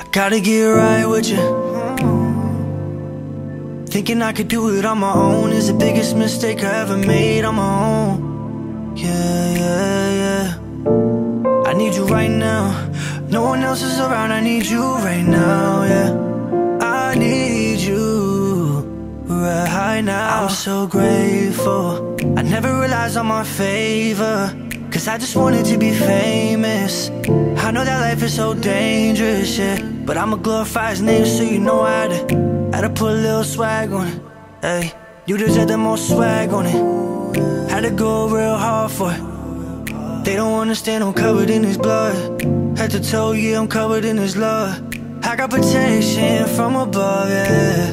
Gotta get right with you. Thinking I could do it on my own is the biggest mistake I ever made on my own. Yeah. I need you right now. No one else is around, I need you right now, yeah. I need you right now. I'm so grateful I never relied on my favor, cause I just wanted to be famous. I know that life is so dangerous, yeah, but I'ma glorify his name, so you know I had to put a little swag on it. Hey, you deserve the most swag on it. Had to go real hard for it. They don't understand I'm covered in his blood. Head to toe, yeah, I'm covered in his love. I got protection from above, yeah.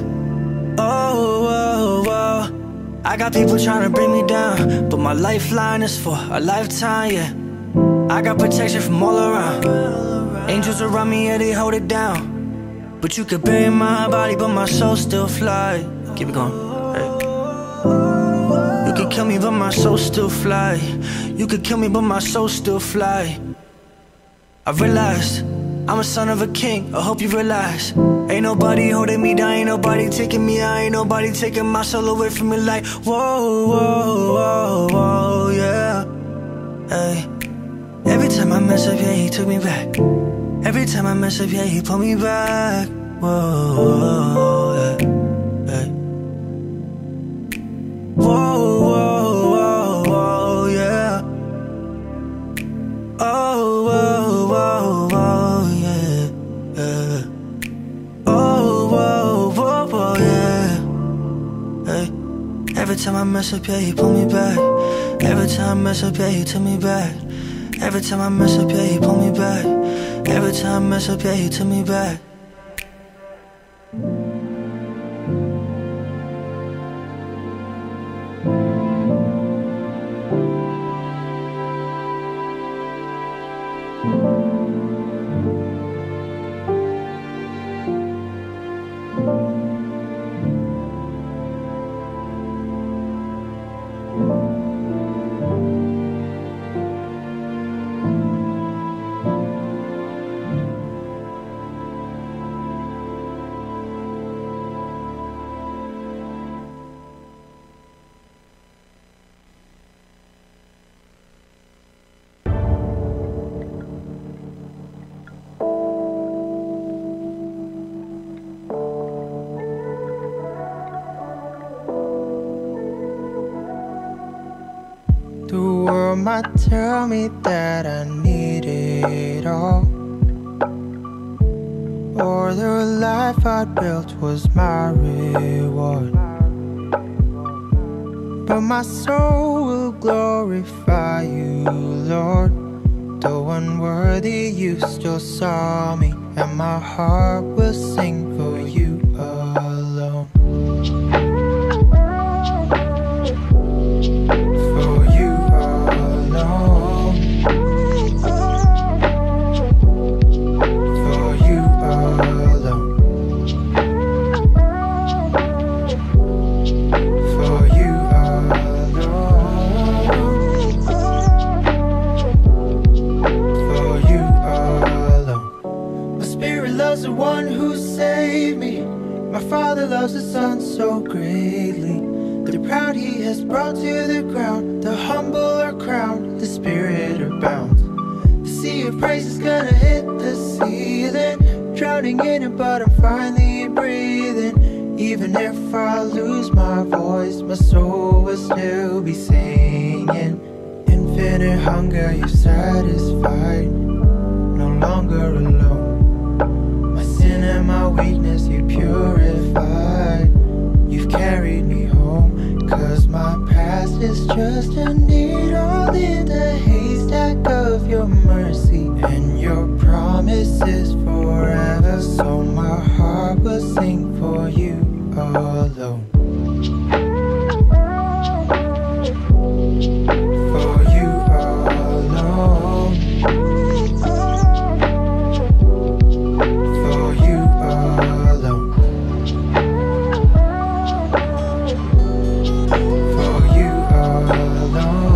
Oh. I got people trying to bring me down, but my lifeline is for a lifetime, yeah. I got protection from all around. Angels around me, yeah, they hold it down. But you could bury my body, but my soul still fly. Keep it going, hey. You could kill me, but my soul still fly. You could kill me, but my soul still fly. I realized I'm a son of a king, I hope you realize. Ain't nobody holding me down, ain't nobody taking me out, ain't nobody taking my soul away from me like whoa, yeah. Hey. Every time I mess up, yeah, he took me back. Every time I mess up, yeah, he pulled me back. Whoa, yeah. Hey. Whoa, yeah. Oh, yeah. Oh, yeah. Hey. Every time I mess up, yeah, he pull me back. Every time I mess up, yeah, he took me back. Every time I mess up, yeah, he pull me back. Every time I mess up, yeah, he took me back. The world might tell me that I need it all, or the life I built was my reward. But my soul will glorify you, Lord. Though unworthy, you still saw me, and my heart will sing for you alone. The one who saved me. My Father loves His Son so greatly. The proud He has brought to the ground. The humble are crowned, the Spirit are bound. The sea of praise is gonna hit the ceiling, drowning in it, but I'm finally breathing. Even if I lose my voice, my soul will still be singing. Infinite hunger you satisfied, no longer alone. And my weakness you purified. You've carried me home, cause my past is just a needle in the haystack of your mercy, and your promise is forever. So my heart will sing for you alone. For you alone. For you alone.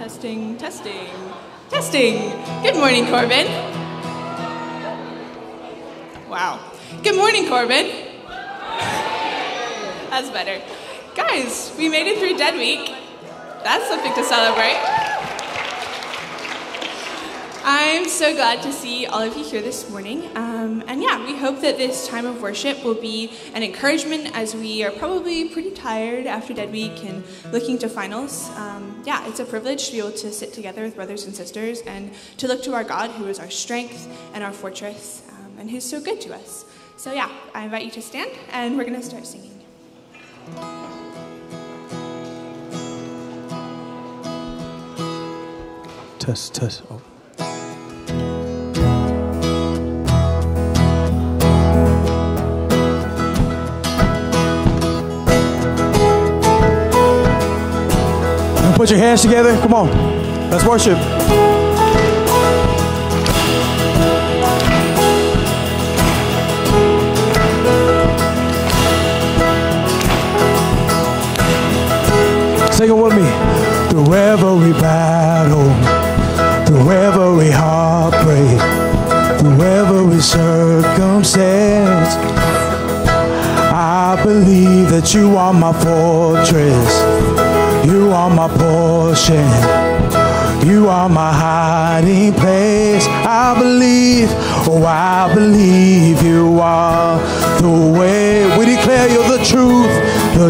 Testing, testing, testing. Good morning, Corbin. Wow. Good morning, Corbin. That's better. Guys, we made it through Dead Week. That's something to celebrate. I'm so glad to see all of you here this morning. And yeah, we hope that this time of worship will be an encouragement as we are probably pretty tired after Dead Week and looking to finals. Yeah, it's a privilege to be able to sit together with brothers and sisters and to look to our God, who is our strength and our fortress, and who's so good to us. So yeah, I invite you to stand, and we're going to start singing. Test, test. Oh. Put your hands together. Come on. Let's worship. Sing it with me. Through every battle, through every heartbreak, through every circumstance, I believe that you are my fortress. You are my portion. You are my hiding place. I believe, oh, I believe you are the way. We declare you're the truth, the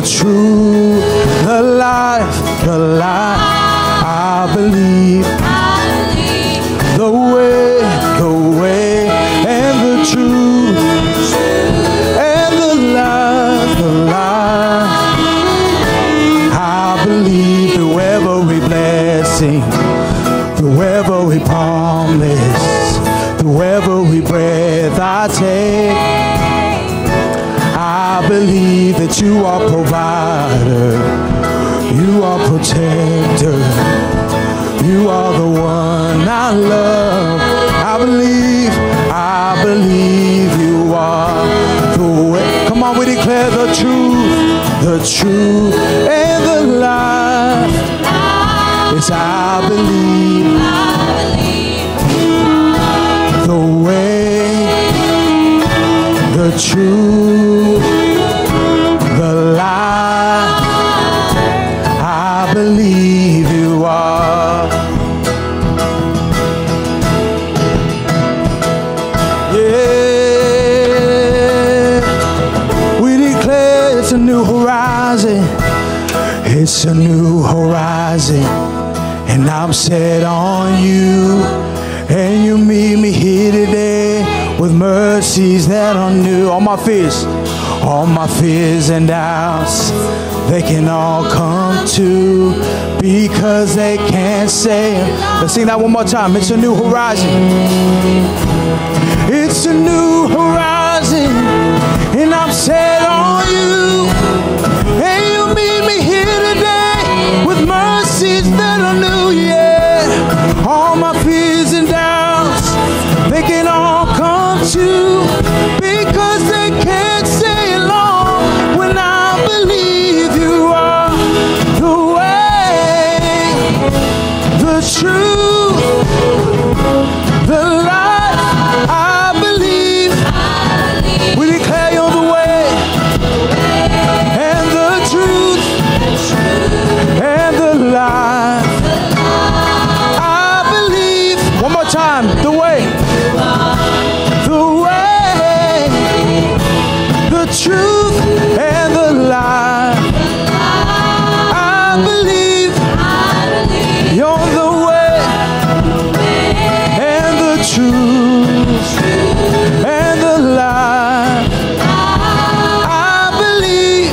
life, the life. I believe the way, and the truth, and the life, the life. I believe through every blessing, through every promise, through every breath I take, I believe that you are provider, you are protector, you are the one I love. I believe you are the way. Come on, we declare the truth, and the life. Yes, I believe the way, the truth, the life. I believe you are. Yeah, we declare it's a new horizon. It's a new horizon, and I'm set on you. And you meet me here today with mercies that are new. All my fears and doubts, they can all come to because they can't say. Let's sing that one more time. It's a new horizon. It's a new horizon, and I'm set on you. And you meet me here today with mercies that are new, yeah. All my fears and doubts, they can all come to because they can't say it long when I believe you are the way, the truth, the life. I believe. We declare you're the way, and the truth, and the life. I believe. One more time. The way, the truth, and the life. I believe you're the way, and the truth, and the life. I believe.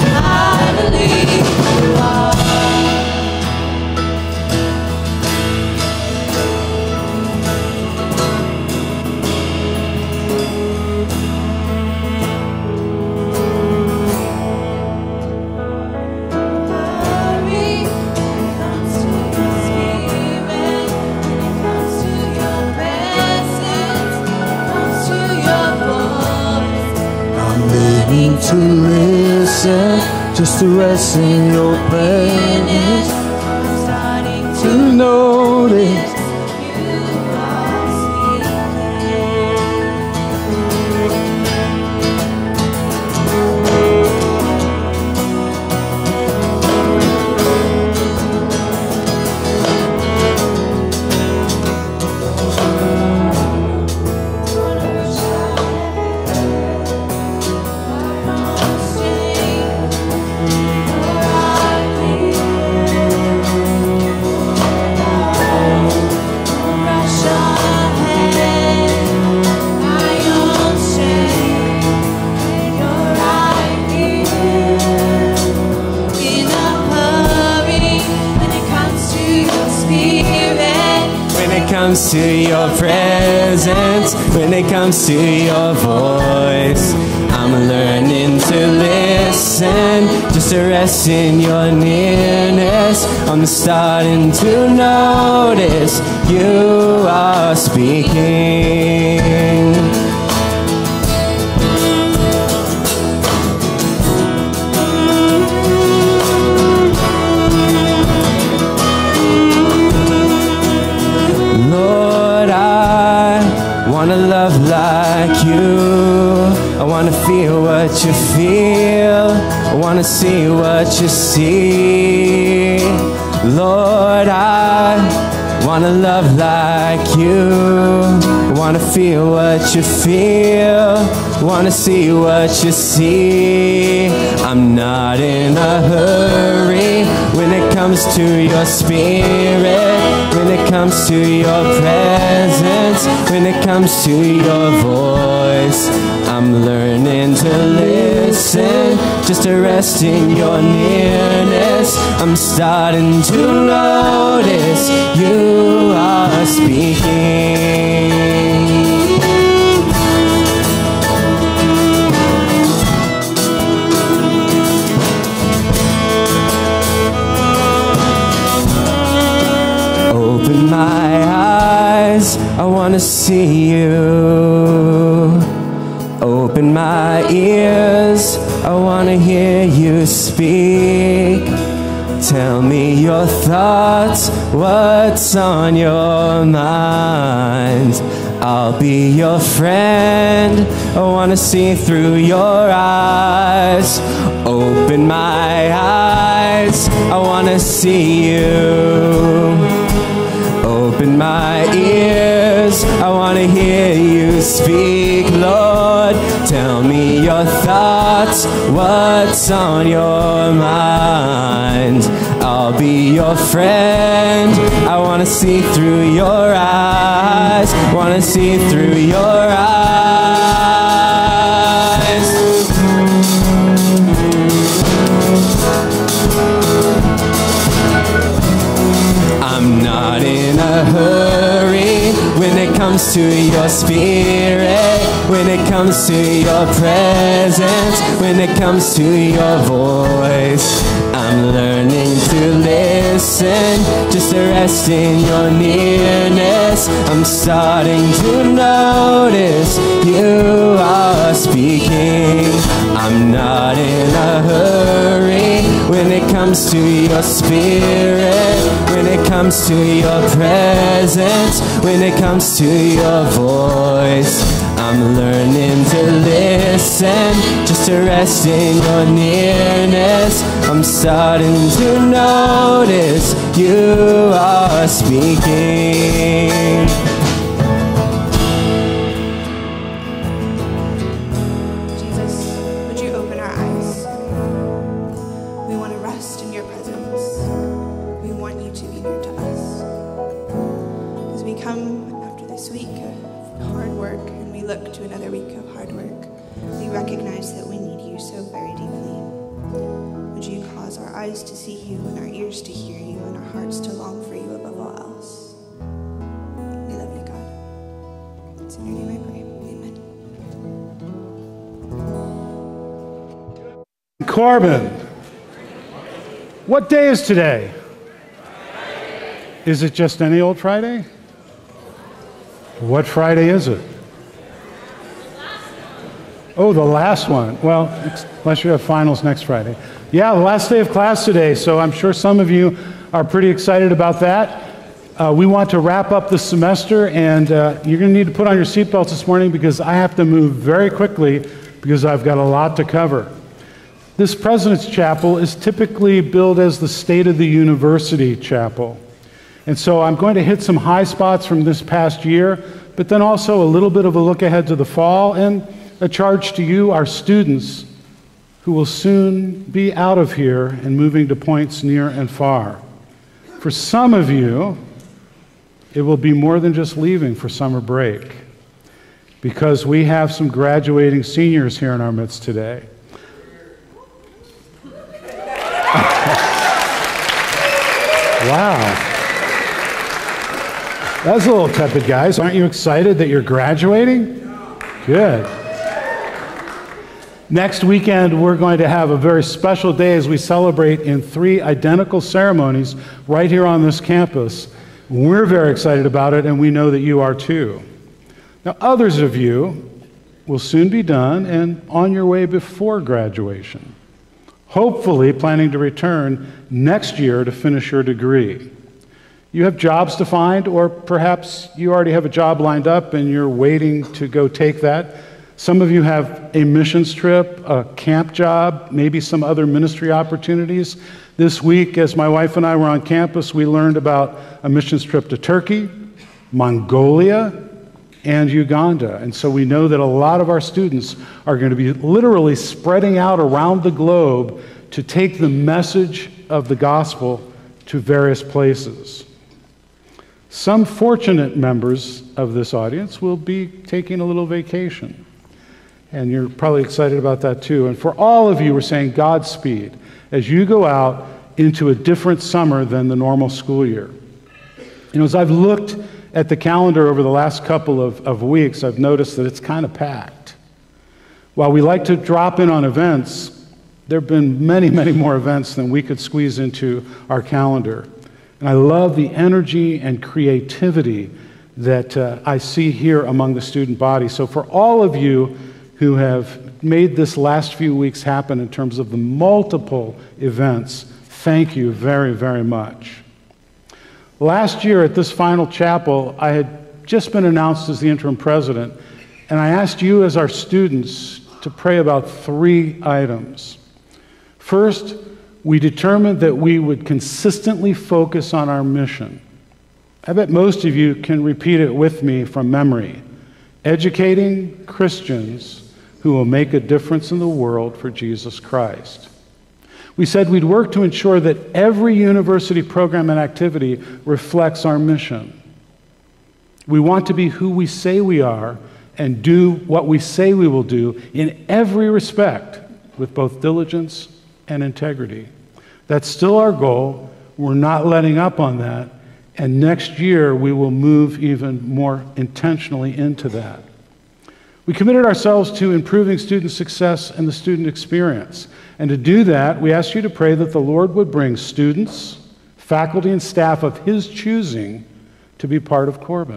To listen, just to rest in your presence. I'm starting to know comes to your presence, when it comes to your voice. I'm learning to listen, just to rest in your nearness. I'm starting to notice you are speaking. Lord, I want to love like you. I want to feel what you feel. I want to see what you see. Lord, I want to love like you. I want to feel what you feel. I want to see what you see. I'm not in a hurry when it comes to your spirit, when it comes to your presence, when it comes to your voice. I'm learning to listen, just to rest in your nearness. I'm starting to notice you are speaking. Open my eyes, I want to see you. Open my ears, I want to hear you speak. Tell me your thoughts, what's on your mind. I'll be your friend, I want to see through your eyes. Open my eyes, I want to see you. Open my ears, I want to hear you speak, Lord. Tell me your thoughts, what's on your mind. I'll be your friend, I want to see through your eyes, want to see through your eyes. I'm not in a hurry when it comes to your spirit, when it comes to your presence, when it comes to your voice. I'm learning to listen, just to rest in your nearness. I'm starting to notice you are speaking. I'm not in a hurry when it comes to your spirit, when it comes to your presence, when it comes to your voice. I'm learning to listen, just to rest in your nearness. I'm starting to notice you are speaking. Jesus, would you open our eyes? We want to rest in your presence. We want you to be near to us. As we come after this week of hard work and we look to another week of hard work, we recognize that we need you so very deeply. Would you cause our eyes to see you and our ears to hear you and our hearts to long for you above all else? We love you, God. It's in your name I pray. Amen. Corbin, what day is today? Is it just any old Friday? What Friday is it? Oh, the last one. Well, unless you have finals next Friday. Yeah, the last day of class today, so I'm sure some of you are pretty excited about that. We want to wrap up the semester, and you're going to need to put on your seatbelts this morning because I have to move very quickly because I've got a lot to cover. This President's Chapel is typically billed as the State of the University Chapel. And so I'm going to hit some high spots from this past year, but then also a little bit of a look ahead to the fall and a charge to you, our students, who will soon be out of here and moving to points near and far. For some of you, it will be more than just leaving for summer break, because we have some graduating seniors here in our midst today. Wow. That's a little tepid, guys. Aren't you excited that you're graduating? Good. Next weekend, we're going to have a very special day as we celebrate in 3 identical ceremonies right here on this campus. We're very excited about it, and we know that you are too. Now, others of you will soon be done and on your way before graduation, hopefully planning to return next year to finish your degree. You have jobs to find, or perhaps you already have a job lined up and you're waiting to go take that. Some of you have a missions trip, a camp job, maybe some other ministry opportunities. This week, as my wife and I were on campus, we learned about a missions trip to Turkey, Mongolia, and Uganda. And so we know that a lot of our students are going to be literally spreading out around the globe to take the message of the gospel to various places. Some fortunate members of this audience will be taking a little vacation. And you're probably excited about that too. And for all of you, we're saying Godspeed as you go out into a different summer than the normal school year. You know, as I've looked at the calendar over the last couple of weeks, I've noticed that it's kind of packed. While we like to drop in on events, there have been many, many more events than we could squeeze into our calendar. And I love the energy and creativity that I see here among the student body. So for all of you who have made this last few weeks happen in terms of the multiple events, thank you very, very much. Last year at this final chapel, I had just been announced as the interim president, and I asked you as our students to pray about 3 items. First, we determined that we would consistently focus on our mission. I bet most of you can repeat it with me from memory. Educating Christians who will make a difference in the world for Jesus Christ. We said we'd work to ensure that every university program and activity reflects our mission. We want to be who we say we are and do what we say we will do in every respect with both diligence and integrity. That's still our goal. We're not letting up on that. And next year, we will move even more intentionally into that. We committed ourselves to improving student success and the student experience. And to do that, we asked you to pray that the Lord would bring students, faculty, and staff of His choosing to be part of Corbin.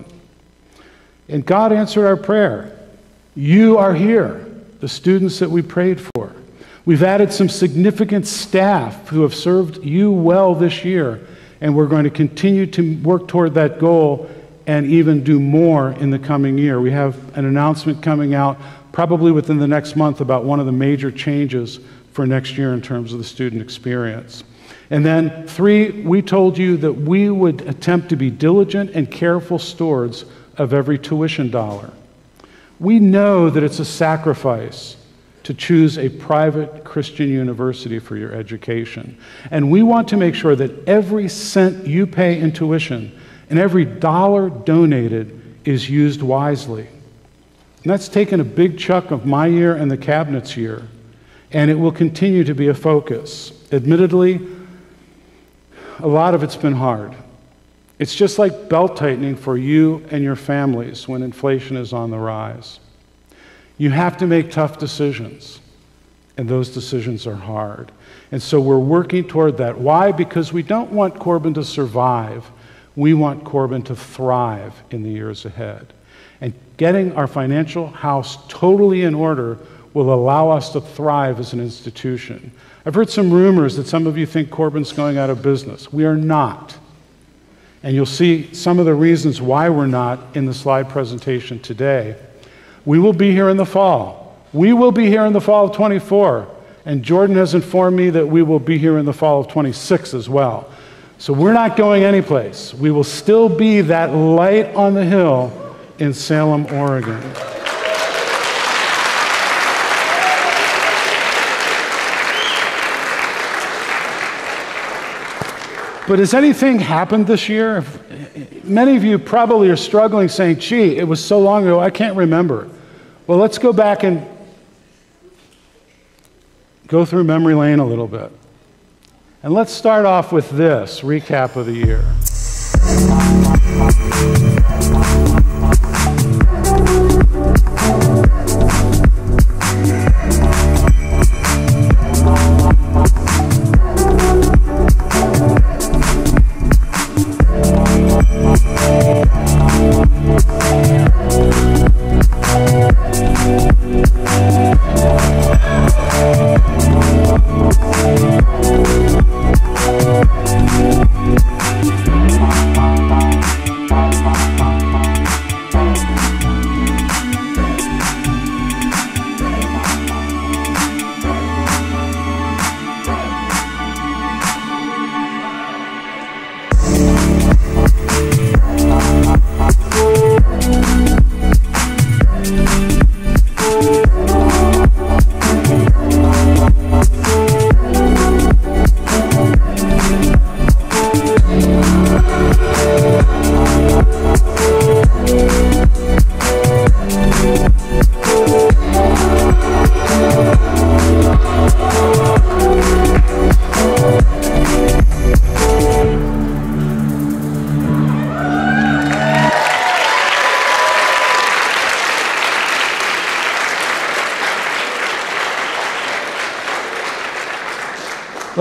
And God answered our prayer. You are here, the students that we prayed for. We've added some significant staff who have served you well this year, and we're going to continue to work toward that goal and even do more in the coming year. We have an announcement coming out probably within the next month about one of the major changes for next year in terms of the student experience. And then 3, we told you that we would attempt to be diligent and careful stewards of every tuition dollar. We know that it's a sacrifice to choose a private Christian university for your education. And we want to make sure that every cent you pay in tuition and every dollar donated is used wisely. And that's taken a big chunk of my year and the cabinet's year, and it will continue to be a focus. Admittedly, a lot of it's been hard. It's just like belt-tightening for you and your families when inflation is on the rise. You have to make tough decisions, and those decisions are hard. And so we're working toward that. Why? Because we don't want Corbin to survive. We want Corbin to thrive in the years ahead. And getting our financial house totally in order will allow us to thrive as an institution. I've heard some rumors that some of you think Corbin's going out of business. We are not. And you'll see some of the reasons why we're not in the slide presentation today. We will be here in the fall. We will be here in the fall of 24. And Jordan has informed me that we will be here in the fall of 26 as well. So we're not going anyplace. We will still be that light on the hill in Salem, Oregon. But has anything happened this year? Many of you probably are struggling saying, gee, it was so long ago, I can't remember. Well, let's go back and go through memory lane a little bit. And let's start off with this recap of the year.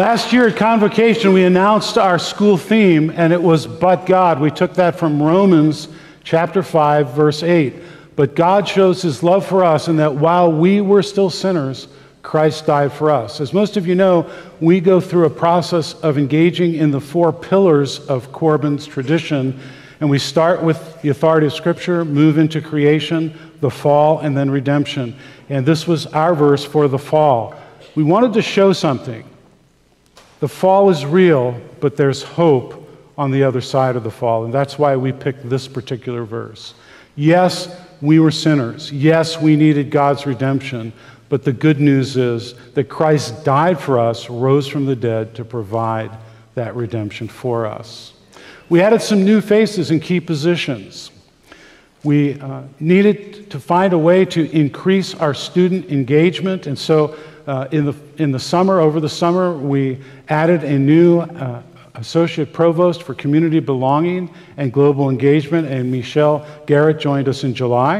Last year at Convocation, we announced our school theme, and it was But God. We took that from Romans chapter 5, verse 8. But God shows his love for us in that while we were still sinners, Christ died for us. As most of you know, we go through a process of engaging in the 4 pillars of Corbin's tradition, and we start with the authority of Scripture, move into creation, the fall, and then redemption. And this was our verse for the fall. We wanted to show something. The fall is real, but there's hope on the other side of the fall, and that's why we picked this particular verse. Yes, we were sinners. Yes, we needed God's redemption, but the good news is that Christ died for us, rose from the dead to provide that redemption for us. We added some new faces in key positions. We needed to find a way to increase our student engagement, and so in the summer, over the summer, we added a new associate provost for community belonging and global engagement, and Michelle Garrett joined us in July.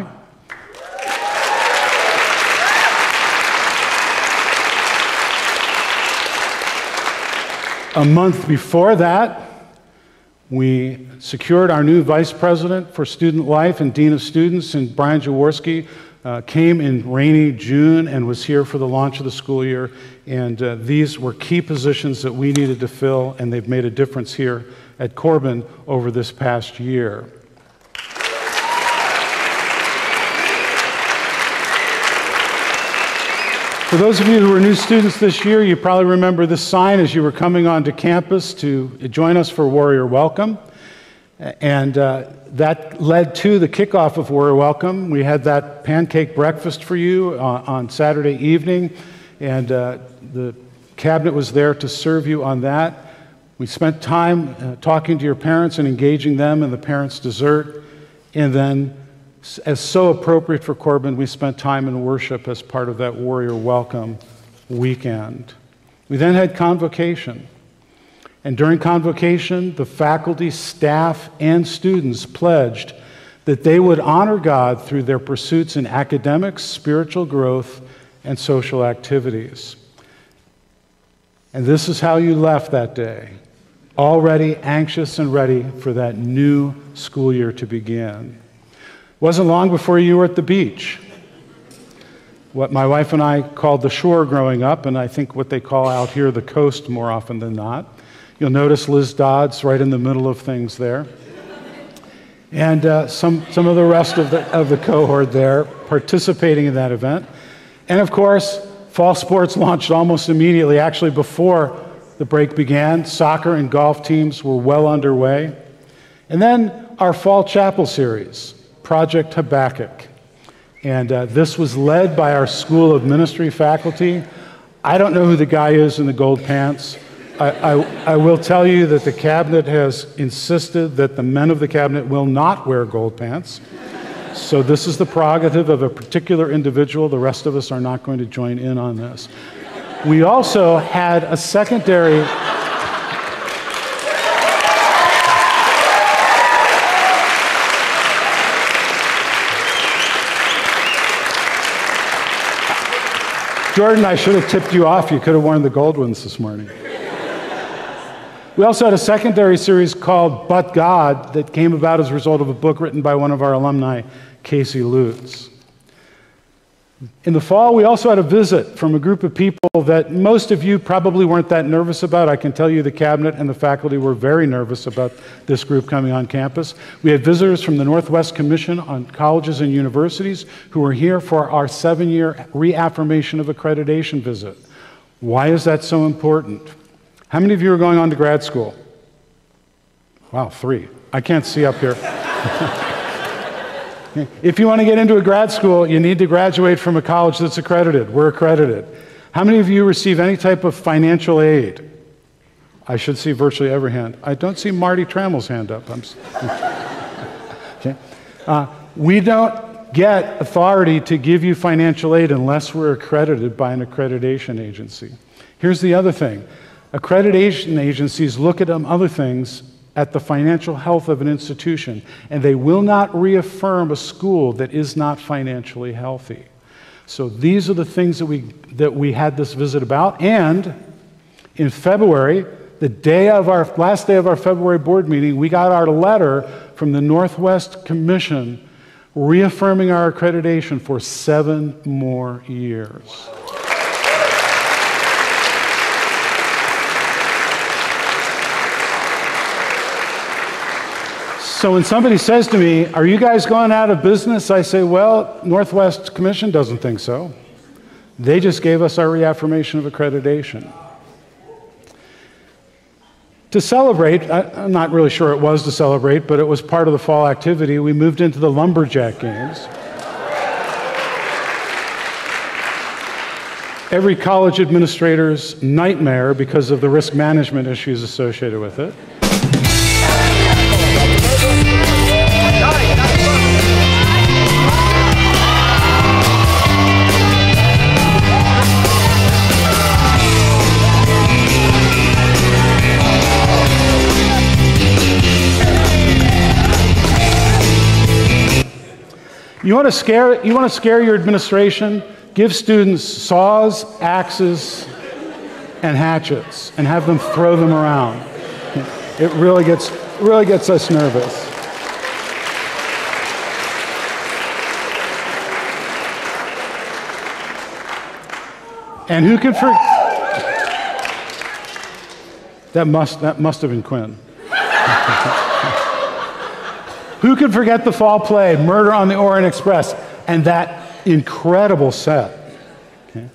A month before that, we secured our new vice president for student life and dean of students, and Brian Jaworski came in rainy June and was here for the launch of the school year. And these were key positions that we needed to fill, and they've made a difference here at Corbin over this past year. For those of you who are new students this year, you probably remember this sign as you were coming onto campus to join us for Warrior Welcome. And that led to the kickoff of Warrior Welcome. We had that pancake breakfast for you on Saturday evening, and the cabinet was there to serve you on that. We spent time talking to your parents and engaging them in the parents' dessert, and then, as so appropriate for Corbin, we spent time in worship as part of that Warrior Welcome weekend. We then had Convocation. And during Convocation, the faculty, staff, and students pledged that they would honor God through their pursuits in academics, spiritual growth, and social activities. And this is how you left that day, already anxious and ready for that new school year to begin. It wasn't long before you were at the beach. What my wife and I called the shore growing up, and I think what they call out here the coast more often than not. You'll notice Liz Dodds right in the middle of things there. And some of the rest of the cohort there participating in that event. And of course, fall sports launched almost immediately. Actually, before the break began, soccer and golf teams were well underway. And then our fall chapel series, Project Habakkuk. And this was led by our School of Ministry faculty. I don't know who the guy is in the gold pants. I will tell you that the cabinet has insisted that the men of the cabinet will not wear gold pants. So this is the prerogative of a particular individual. The rest of us are not going to join in on this. We also had a secondary... Jordan, I should have tipped you off. You could have worn the gold ones this morning. We also had a secondary series called But God that came about as a result of a book written by one of our alumni, Casey Lutz. In the fall, we also had a visit from a group of people that most of you probably weren't that nervous about. I can tell you the cabinet and the faculty were very nervous about this group coming on campus. We had visitors from the Northwest Commission on Colleges and Universities who were here for our 7-year reaffirmation of accreditation visit. Why is that so important? How many of you are going on to grad school? Wow, 3. I can't see up here. If you want to get into a grad school, you need to graduate from a college that's accredited. We're accredited. How many of you receive any type of financial aid? I should see virtually every hand. I don't see Marty Trammell's hand up. Okay. We don't get authority to give you financial aid unless we're accredited by an accreditation agency. Here's the other thing. Accreditation agencies look at other things at the financial health of an institution, and they will not reaffirm a school that is not financially healthy. So these are the things that we had this visit about, and In February, the day of our last day of our February board meeting, we got our letter from the Northwest Commission reaffirming our accreditation for 7 more years. So when somebody says to me, "Are you guys going out of business?" I say, "Well, Northwest Commission doesn't think so. They just gave us our reaffirmation of accreditation." To celebrate, I'm not really sure it was to celebrate, but it was part of the fall activity, we moved into the Lumberjack Games. Every college administrator's nightmare because of the risk management issues associated with it. You want to scare your administration? Give students saws, axes, and hatchets, and have them throw them around. It really gets us nervous. And who can forget? That must have been Quinn. Who can forget the fall play, Murder on the Orient Express, and that incredible set? Okay.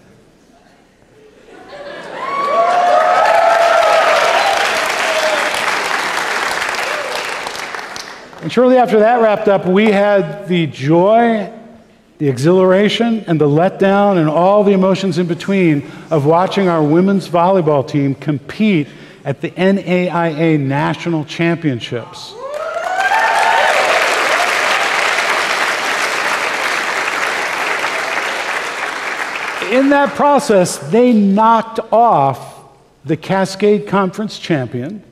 And shortly after that wrapped up, we had the joy, the exhilaration, and the letdown, and all the emotions in between of watching our women's volleyball team compete at the NAIA National Championships. In that process, they knocked off the Cascade Conference champion.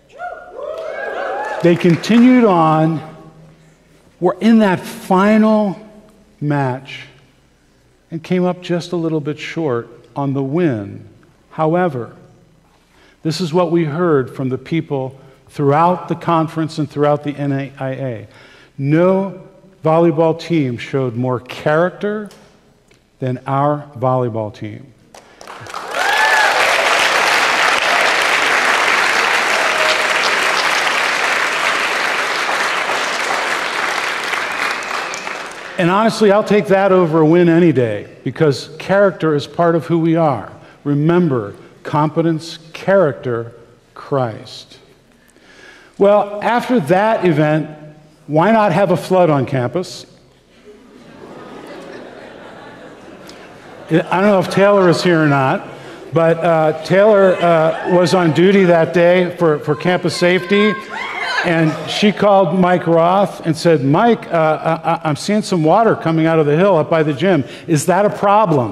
They continued on. Were in that final match and came up just a little bit short on the win. However, this is what we heard from the people throughout the conference and throughout the NAIA. No volleyball team showed more character than our volleyball team. And honestly, I'll take that over a win any day, because character is part of who we are. Remember, competence, character, Christ. Well, after that event, why not have a flood on campus? I don't know if Taylor is here or not, but Taylor was on duty that day for campus safety, and she called Mike Roth and said, "Mike, I'm seeing some water coming out of the hill up by the gym. Is that a problem?"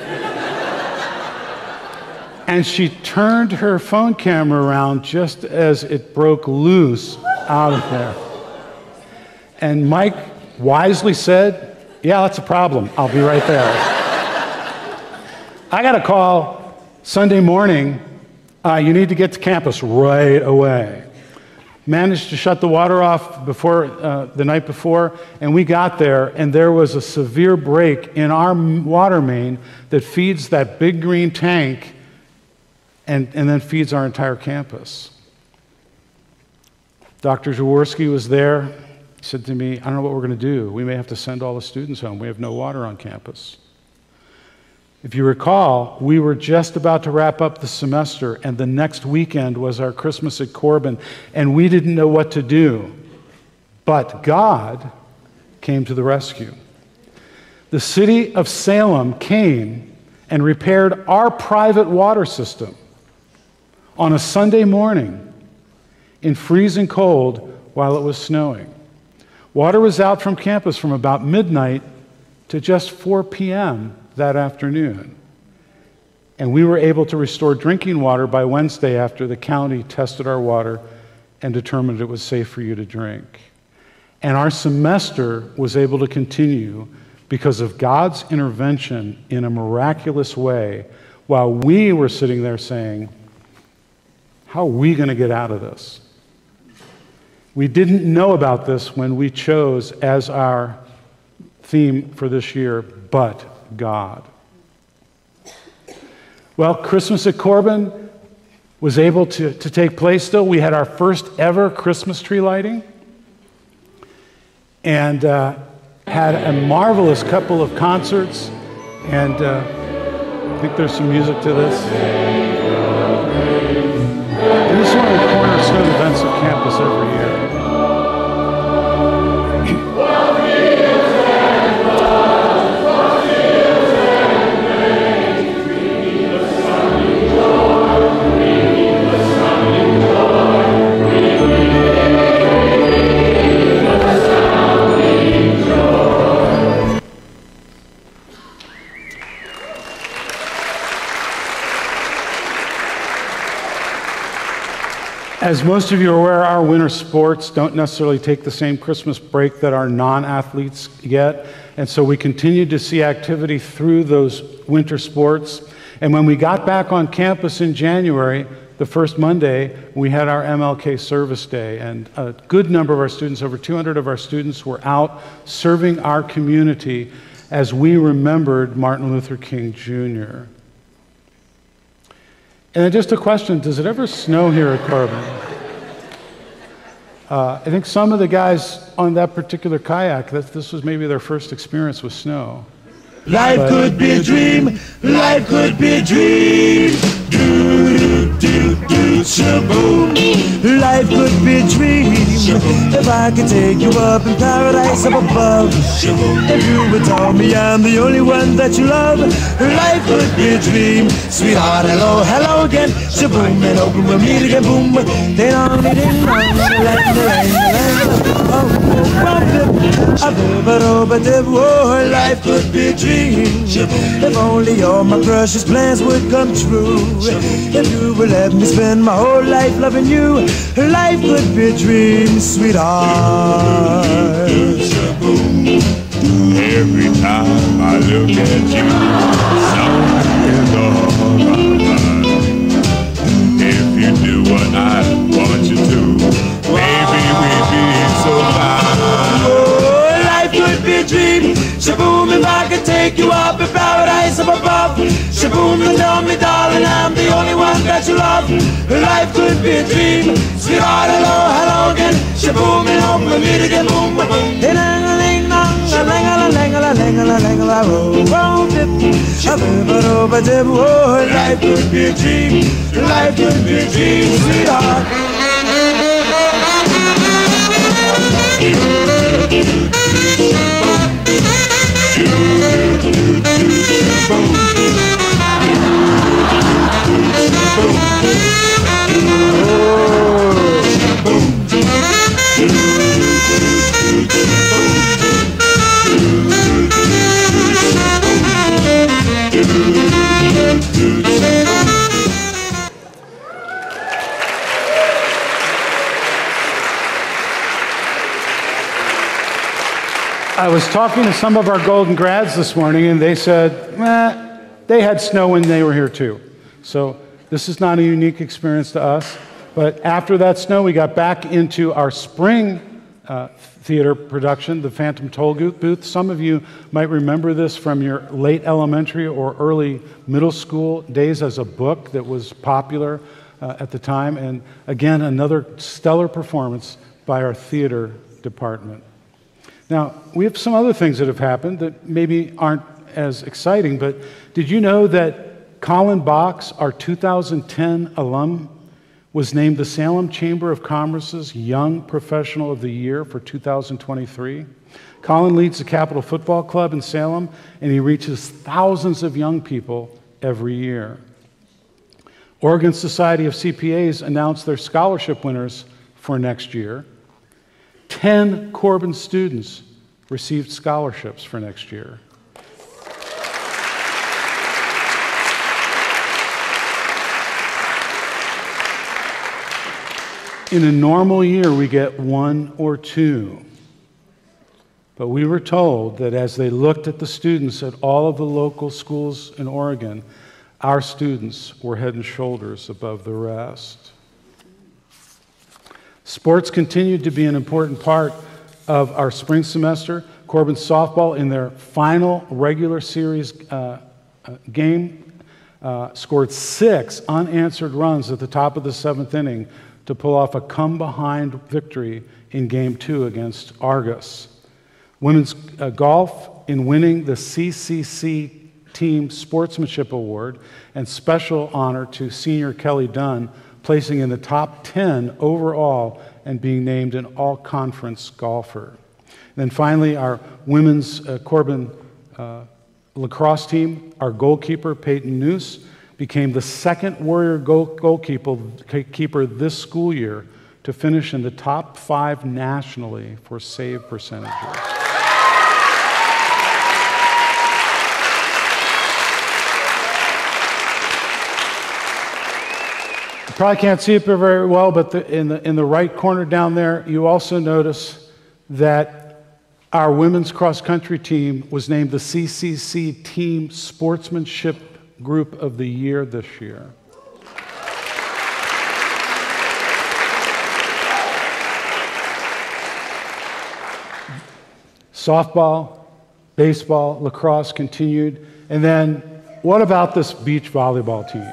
And she turned her phone camera around just as it broke loose out of there. And Mike wisely said, "Yeah, that's a problem. I'll be right there." I got a call Sunday morning, "You need to get to campus right away." Managed to shut the water off the night before, and we got there, and there was a severe break in our water main that feeds that big green tank and then feeds our entire campus. Dr. Jaworski was there. He said to me, "I don't know what we're going to do. We may have to send all the students home. We have no water on campus." If you recall, we were just about to wrap up the semester, and the next weekend was our Christmas at Corbin, and we didn't know what to do. But God came to the rescue. The city of Salem came and repaired our private water system on a Sunday morning in freezing cold while it was snowing. Water was out from campus from about midnight to just 4 p.m. that afternoon. And we were able to restore drinking water by Wednesday after the county tested our water and determined it was safe for you to drink. And our semester was able to continue because of God's intervention in a miraculous way, while we were sitting there saying, How are we going to get out of this? We didn't know about this when we chose as our theme for this year, but God. Well, Christmas at Corbin was able to take place still. We had our first ever Christmas tree lighting and had a marvelous couple of concerts. And I think there's some music to this. And this is one of the cornerstone events of campus every year. As most of you are aware, our winter sports don't necessarily take the same Christmas break that our non-athletes get, and so we continued to see activity through those winter sports. And when we got back on campus in January, the first Monday, we had our MLK Service Day, and a good number of our students, over 200 of our students, were out serving our community as we remembered Martin Luther King Jr. And then just a question, does it ever snow here at Corbin? I think some of the guys on that particular kayak, this was maybe their first experience with snow. Life could be a dream, life could be a dream. Shaboom. Life could be a dream if I could take you up in paradise up above. If you would tell me I'm the only one that you love, life could be a dream. Sweetheart, hello, hello again. Shaboom, and open we'll meet again. Boom, ding dong, ding dong, oh, life could be a dream. If only all my precious plans would come true. If you would let me spend my whole life loving you, life could be a dream, sweetheart. Every time I look at you, something's alright. If you do what I want you to, baby, we'd be so fine. Oh, life could be a dream. Shaboom, if I could take you up in paradise up above. Shaboom, and tell me, darling, I'm the only one that you love. Life could be a dream. Sweetheart, hello, hello again. Shaboom, and hope we'll meet again. Boom, boom, oh, life could be a dream. Life could be a dream, sweetheart. I was talking to some of our Golden grads this morning, and they said, they had snow when they were here too. So this is not a unique experience to us. But after that snow, we got back into our spring theater production, the Phantom Toll Booth. Some of you might remember this from your late elementary or early middle school days as a book that was popular at the time. And again, another stellar performance by our theater department. Now, we have some other things that have happened that maybe aren't as exciting, but did you know that Colin Box, our 2010 alum, was named the Salem Chamber of Commerce's Young Professional of the Year for 2023? Colin leads the Capital Football Club in Salem, and he reaches thousands of young people every year. Oregon Society of CPAs announced their scholarship winners for next year. 10 Corbin students received scholarships for next year. In a normal year, we get 1 or 2. But we were told that as they looked at the students at all of the local schools in Oregon, our students were head and shoulders above the rest. Sports continued to be an important part of our spring semester. Corbin softball, in their final regular series game, scored 6 unanswered runs at the top of the 7th inning to pull off a come-behind victory in Game 2 against Argus. Women's golf, in winning the CCC Team Sportsmanship Award, and special honor to senior Kelly Dunn, placing in the top 10 overall and being named an all-conference golfer. And then finally, our women's Corbin lacrosse team, our goalkeeper, Peyton Noose, became the second Warrior goalkeeper this school year to finish in the top 5 nationally for save percentages. You probably can't see it very well, but in the right corner down there, you also notice that our women's cross-country team was named the CCC Team Sportsmanship Group of the Year this year. Softball, baseball, lacrosse continued. And then what about this beach volleyball team?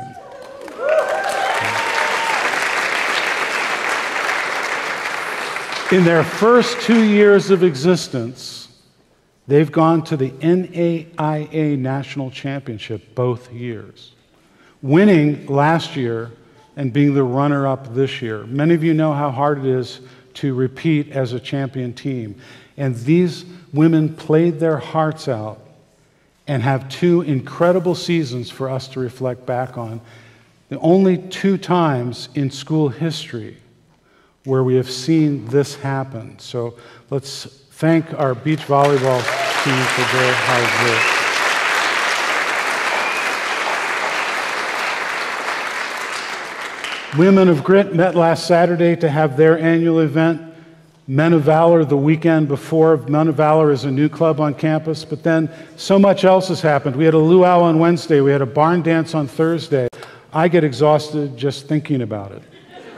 In their first 2 years of existence, they've gone to the NAIA National Championship both years, winning last year and being the runner-up this year. Many of you know how hard it is to repeat as a champion team. And these women played their hearts out and have 2 incredible seasons for us to reflect back on. The only 2 times in school history where we have seen this happen. So let's thank our beach volleyball team for their hard work. Women of Grit met last Saturday to have their annual event. Men of Valor the weekend before. Men of Valor is a new club on campus, but then so much else has happened. We had a luau on Wednesday. We had a barn dance on Thursday. I get exhausted just thinking about it.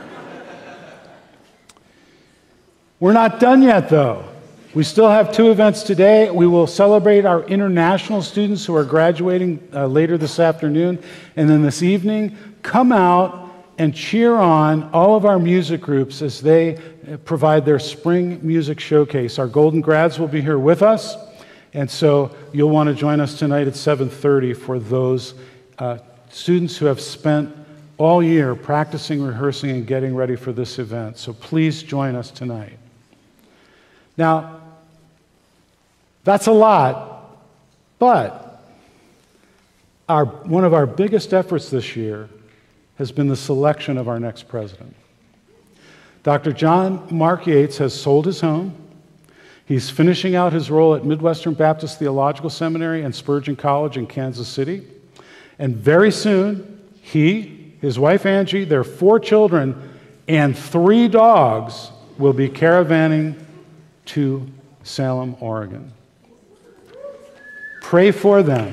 We're not done yet, though. We still have 2 events today. We will celebrate our international students who are graduating later this afternoon. And then this evening, come out and cheer on all of our music groups as they provide their spring music showcase. Our Golden Grads will be here with us, and so you'll want to join us tonight at 7:30 for those students who have spent all year practicing, rehearsing, and getting ready for this event. So please join us tonight. Now, that's a lot, but one of our biggest efforts this year has been the selection of our next president. Dr. John Mark Yates has sold his home. He's finishing out his role at Midwestern Baptist Theological Seminary and Spurgeon College in Kansas City. And very soon, he, his wife Angie, their 4 children, and 3 dogs will be caravanning to Salem, Oregon. Pray for them.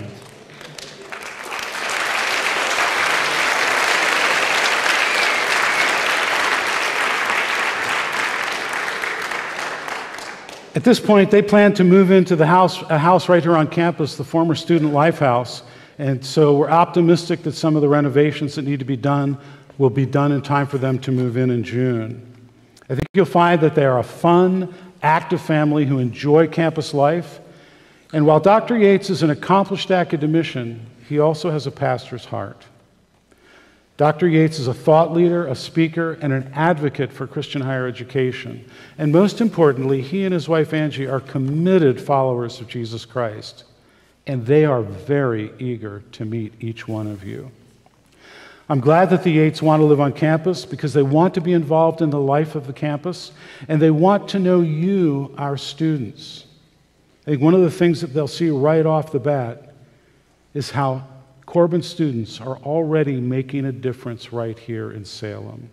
At this point, they plan to move into a house right here on campus, the former Student Life House. And so we're optimistic that some of the renovations that need to be done will be done in time for them to move in June. I think you'll find that they are a fun, active family who enjoy campus life. And while Dr. Yates is an accomplished academician, he also has a pastor's heart. Dr. Yates is a thought leader, a speaker, and an advocate for Christian higher education. And most importantly, he and his wife Angie are committed followers of Jesus Christ. And they are very eager to meet each one of you. I'm glad that the Yates want to live on campus because they want to be involved in the life of the campus, and they want to know you, our students. I think one of the things that they'll see right off the bat is how Corbin students are already making a difference right here in Salem.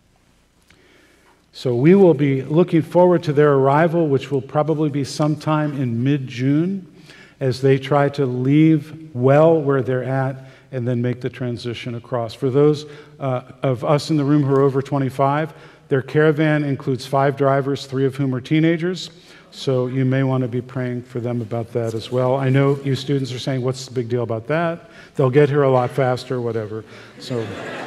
So we will be looking forward to their arrival, which will probably be sometime in mid-June, as they try to leave well where they're at and then make the transition across. For those of us in the room who are over 25, Their caravan includes 5 drivers, 3 of whom are teenagers. So you may want to be praying for them about that as well. I know you students are saying, what's the big deal about that? They'll get here a lot faster, whatever. So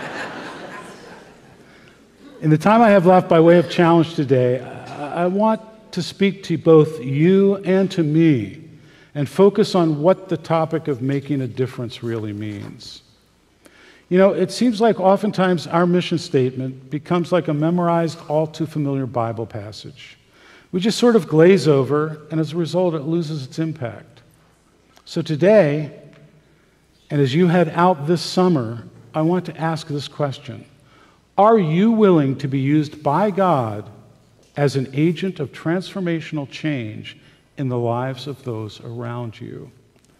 in the time I have left by way of challenge today, I want to speak to both you and to me and focus on what the topic of making a difference really means. You know, it seems like oftentimes our mission statement becomes like a memorized, all too familiar Bible passage. We just sort of glaze over, and as a result, it loses its impact. So today, and as you head out this summer, I want to ask this question. Are you willing to be used by God as an agent of transformational change in the lives of those around you?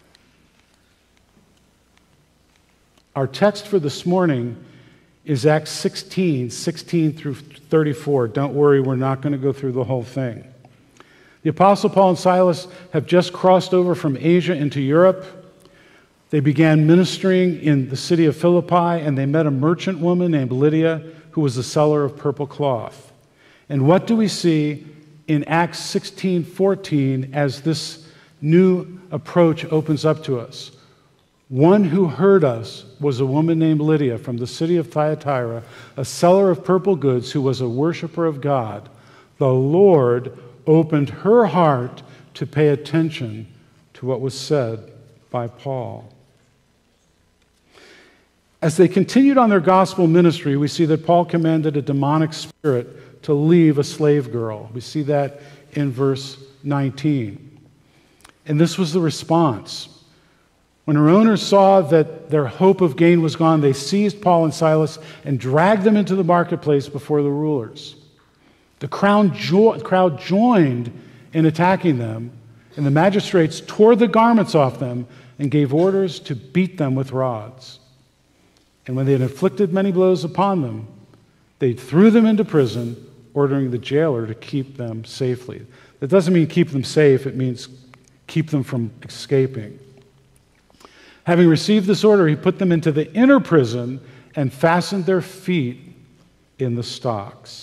Our text for this morning is Acts 16 through 34. Don't worry, we're not going to go through the whole thing. The Apostle Paul and Silas have just crossed over from Asia into Europe. They began ministering in the city of Philippi, and they met a merchant woman named Lydia, who was a seller of purple cloth. And what do we see in Acts 16:14 as this new approach opens up to us? One who heard us was a woman named Lydia from the city of Thyatira, a seller of purple goods who was a worshiper of God. The Lord opened her heart to pay attention to what was said by Paul. As they continued on their gospel ministry, we see that Paul commanded a demonic spirit to leave a slave girl. We see that in verse 19. And this was the response. When her owners saw that their hope of gain was gone, they seized Paul and Silas and dragged them into the marketplace before the rulers. The crowd joined in attacking them, and the magistrates tore the garments off them and gave orders to beat them with rods. And when they had inflicted many blows upon them, they threw them into prison, ordering the jailer to keep them safely. That doesn't mean keep them safe, it means keep them from escaping. Having received this order, he put them into the inner prison and fastened their feet in the stocks.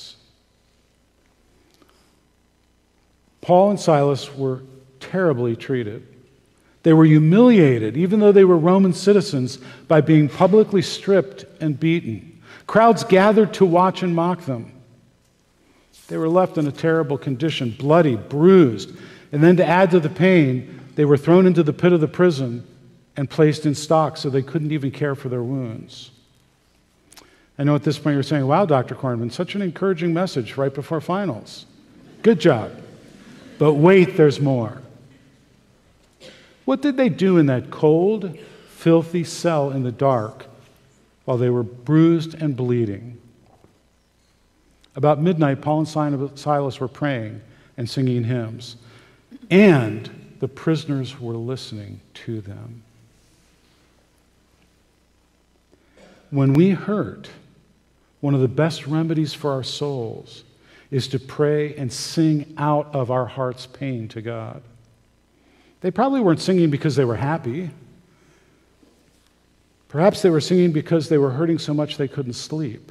Paul and Silas were terribly treated. They were humiliated, even though they were Roman citizens, by being publicly stripped and beaten. Crowds gathered to watch and mock them. They were left in a terrible condition, bloody, bruised. And then to add to the pain, they were thrown into the pit of the prison and placed in stocks so they couldn't even care for their wounds. I know at this point you're saying, wow, Dr. Kornman, such an encouraging message right before finals. Good job. But wait, there's more. What did they do in that cold, filthy cell in the dark while they were bruised and bleeding? About midnight, Paul and Silas were praying and singing hymns, and the prisoners were listening to them. When we hurt, one of the best remedies for our souls is to pray and sing out of our heart's pain to God. They probably weren't singing because they were happy. Perhaps they were singing because they were hurting so much they couldn't sleep.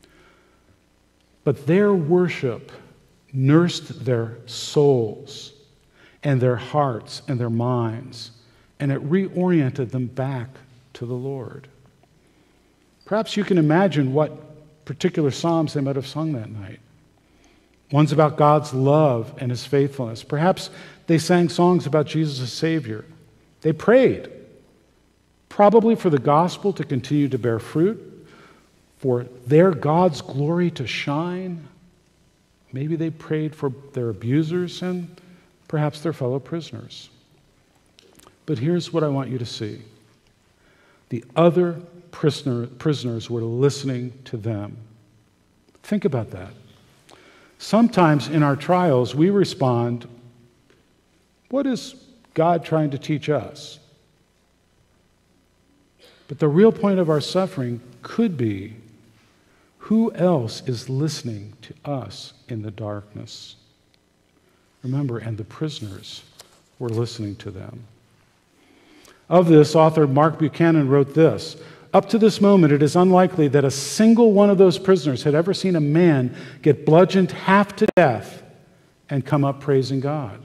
But their worship nursed their souls and their hearts and their minds, and it reoriented them back to the Lord. Perhaps you can imagine what particular psalms they might have sung that night. One's about God's love and his faithfulness. Perhaps they sang songs about Jesus as Savior. They prayed, probably for the gospel to continue to bear fruit, for their God's glory to shine. Maybe they prayed for their abusers and perhaps their fellow prisoners. But here's what I want you to see. The other prisoners were listening to them. Think about that. Sometimes in our trials, we respond, what is God trying to teach us? But the real point of our suffering could be, who else is listening to us in the darkness? Remember, and the prisoners were listening to them. Of this, author Mark Buchanan wrote this: up to this moment, it is unlikely that a single one of those prisoners had ever seen a man get bludgeoned half to death and come up praising God.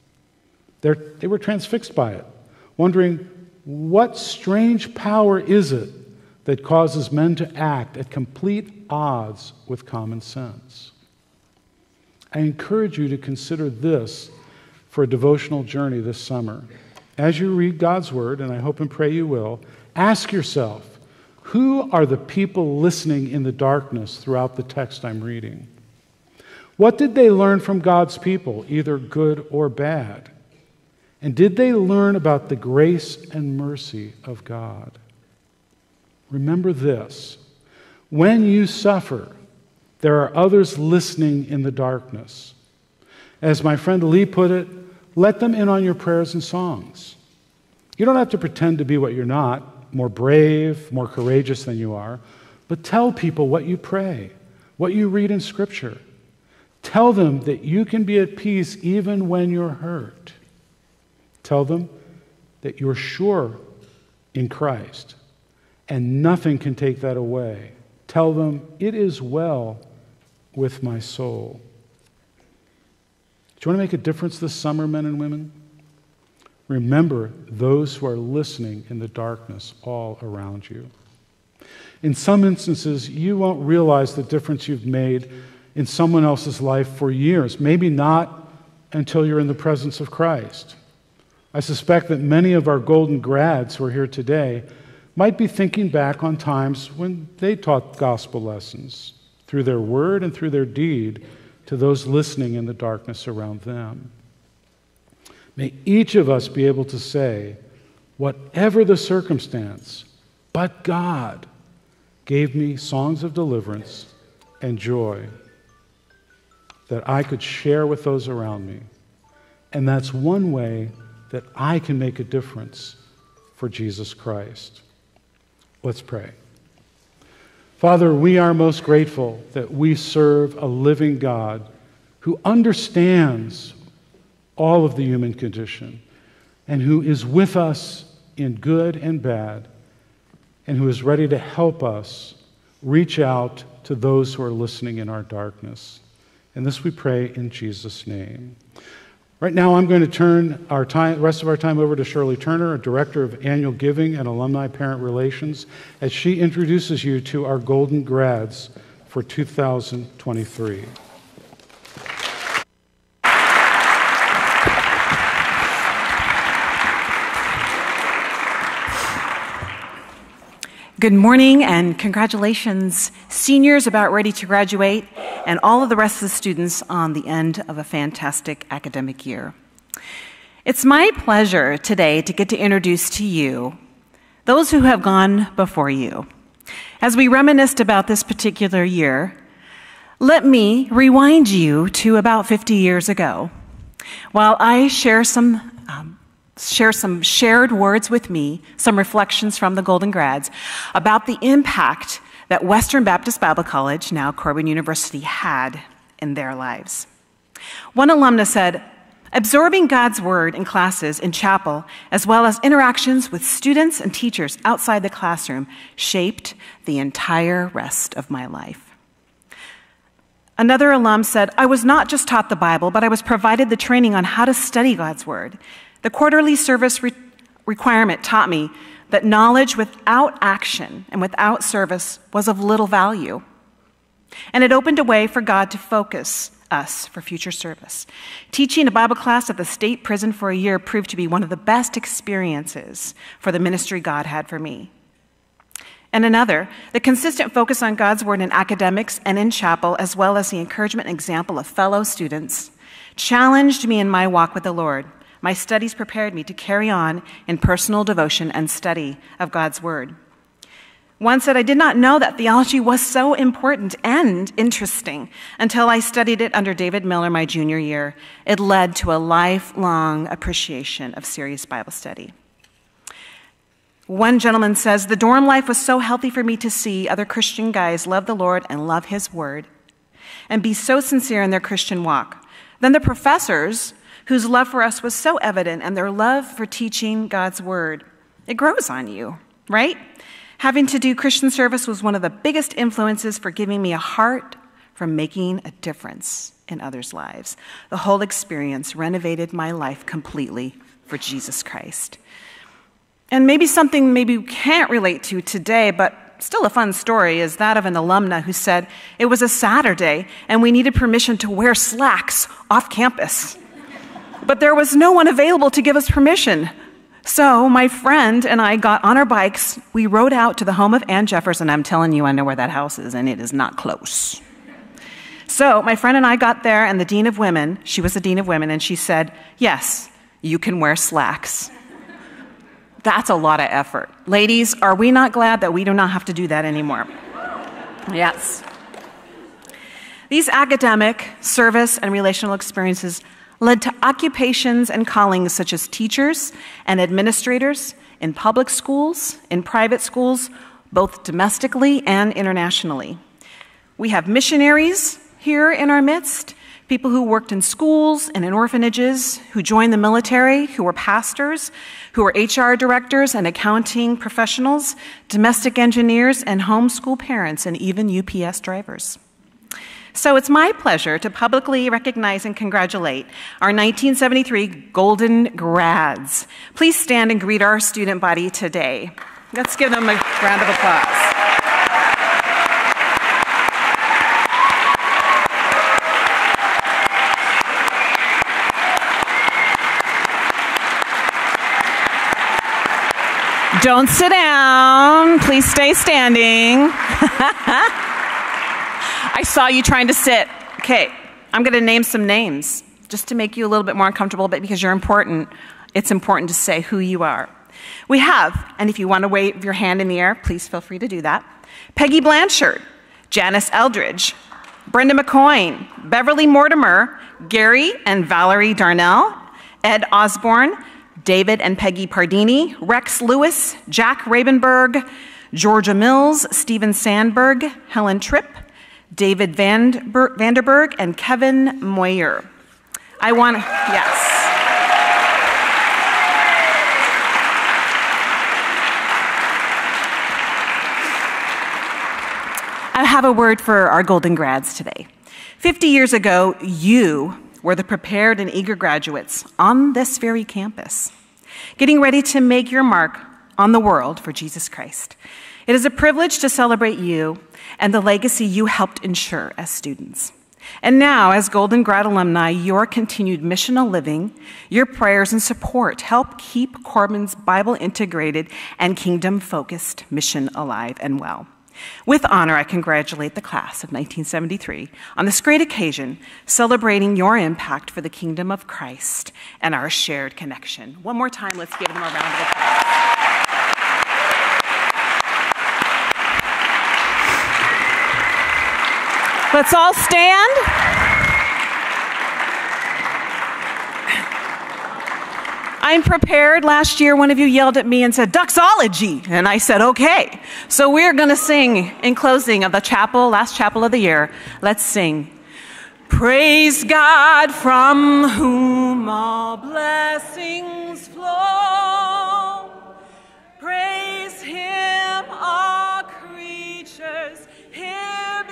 They were transfixed by it, wondering, what strange power is it that causes men to act at complete odds with common sense? I encourage you to consider this for a devotional journey this summer. As you read God's Word, and I hope and pray you will, ask yourself, who are the people listening in the darkness throughout the text I'm reading? What did they learn from God's people, either good or bad? And did they learn about the grace and mercy of God? Remember this: when you suffer, there are others listening in the darkness. As my friend Lee put it, let them in on your prayers and songs. You don't have to pretend to be what you're not, more brave, more courageous than you are, but tell people what you pray, what you read in Scripture. Tell them that you can be at peace even when you're hurt. Tell them that you're sure in Christ, and nothing can take that away. Tell them, it is well with my soul. Do you want to make a difference this summer, men and women? Remember those who are listening in the darkness all around you. In some instances, you won't realize the difference you've made in someone else's life for years, maybe not until you're in the presence of Christ. I suspect that many of our golden grads who are here today might be thinking back on times when they taught gospel lessons through their word and through their deed to those listening in the darkness around them. May each of us be able to say, whatever the circumstance, but God gave me songs of deliverance and joy that I could share with those around me. And that's one way that I can make a difference for Jesus Christ. Let's pray. Father, we are most grateful that we serve a living God who understands all of the human condition and who is with us in good and bad and who is ready to help us reach out to those who are listening in our darkness. And this we pray in Jesus' name. Right now, I'm going to turn the rest of our time over to Shirley Turner, Director of Annual Giving and Alumni Parent Relations, as she introduces you to our Golden Grads for 2023. Good morning and congratulations, seniors about ready to graduate, and all of the rest of the students on the end of a fantastic academic year. It's my pleasure today to get to introduce to you those who have gone before you. As we reminisced about this particular year, let me rewind you to about 50 years ago. While I share some shared words with me, some reflections from the Golden Grads about the impact that Western Baptist Bible College, now Corban University, had in their lives. One alumna said, absorbing God's word in classes in chapel, as well as interactions with students and teachers outside the classroom, shaped the entire rest of my life. Another alum said, I was not just taught the Bible, but I was provided the training on how to study God's word. The quarterly service requirement taught me that knowledge without action and without service was of little value. And it opened a way for God to focus us for future service. Teaching a Bible class at the state prison for a year proved to be one of the best experiences for the ministry God had for me. And another, the consistent focus on God's word in academics and in chapel, as well as the encouragement and example of fellow students, challenged me in my walk with the Lord. My studies prepared me to carry on in personal devotion and study of God's word. One said, I did not know that theology was so important and interesting until I studied it under David Miller my junior year. It led to a lifelong appreciation of serious Bible study. One gentleman says, the dorm life was so healthy for me to see other Christian guys love the Lord and love his word and be so sincere in their Christian walk. Then the professors, whose love for us was so evident, and their love for teaching God's word, it grows on you, right? Having to do Christian service was one of the biggest influences for giving me a heart for making a difference in others' lives. The whole experience renovated my life completely for Jesus Christ. And maybe something maybe we can't relate to today, but still a fun story, is that of an alumna who said it was a Saturday and we needed permission to wear slacks off campus. But there was no one available to give us permission. So my friend and I got on our bikes. We rode out to the home of Ann Jefferson. I'm telling you, I know where that house is, and it is not close. So my friend and I got there, and the dean of women, she was the dean of women, and she said, yes, you can wear slacks. That's a lot of effort. Ladies, are we not glad that we do not have to do that anymore? Yes. These academic, service, and relational experiences led to occupations and callings such as teachers and administrators in public schools, in private schools, both domestically and internationally. We have missionaries here in our midst, people who worked in schools and in orphanages, who joined the military, who were pastors, who were HR directors and accounting professionals, domestic engineers and homeschool parents, and even UPS drivers. So it's my pleasure to publicly recognize and congratulate our 1973 Golden Grads. Please stand and greet our student body today. Let's give them a round of applause. Don't sit down. Please stay standing. I saw you trying to sit. Okay, I'm going to name some names just to make you a little bit more uncomfortable, but because you're important, it's important to say who you are. We have, and if you want to wave your hand in the air, please feel free to do that, Peggy Blanchard, Janice Eldridge, Brenda McCoyne, Beverly Mortimer, Gary and Valerie Darnell, Ed Osborne, David and Peggy Pardini, Rex Lewis, Jack Rabenberg, Georgia Mills, Stephen Sandberg, Helen Tripp, David Vanderberg, and Kevin Moyer. I have a word for our Golden Grads today. 50 years ago, you were the prepared and eager graduates on this very campus, getting ready to make your mark on the world for Jesus Christ. It is a privilege to celebrate you and the legacy you helped ensure as students. And now, as Golden Grad alumni, your continued missional living, your prayers and support help keep Corbin's Bible-integrated and kingdom-focused mission alive and well. With honor, I congratulate the class of 1973 on this great occasion, celebrating your impact for the kingdom of Christ and our shared connection. One more time, let's give them a round of applause. Let's all stand. I'm prepared. Last year, one of you yelled at me and said, doxology. And I said, okay. So we're going to sing in closing of the chapel, last chapel of the year. Let's sing. Praise God from whom all blessings flow. Praise Him, all creatures here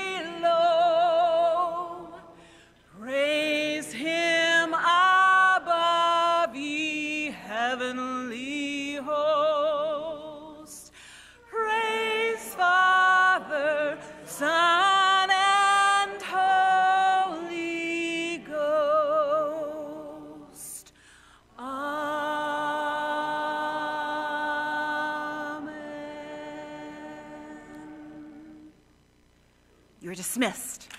below. Praise Him above, ye heavenly hosts. Praise Father, Son, and Holy Ghost. Amen. You're dismissed.